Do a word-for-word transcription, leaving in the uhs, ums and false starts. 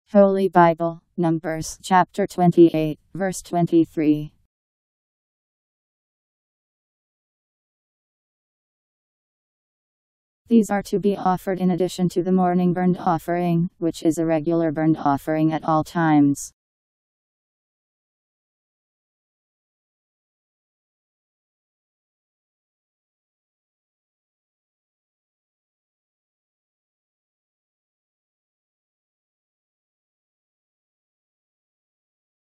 Holy Bible, Numbers chapter twenty-eight, verse twenty-three. These are to be offered in addition to the morning burnt offering, which is a regular burnt offering at all times.